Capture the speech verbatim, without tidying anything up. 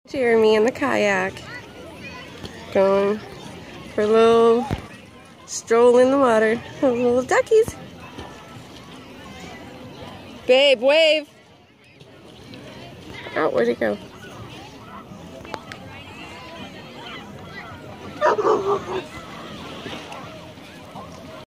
Jeremy in the kayak, going for a little stroll in the water. Little duckies. Babe, wave. Oh, where'd he go?